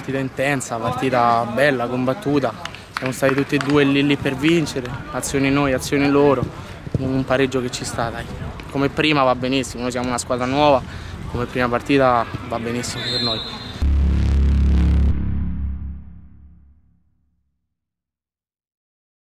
partita intensa, partita bella, combattuta, siamo stati tutti e due lì per vincere, azioni noi, azioni loro, un pareggio che ci sta, dai. Come prima va benissimo, noi siamo una squadra nuova, come prima partita va benissimo per noi.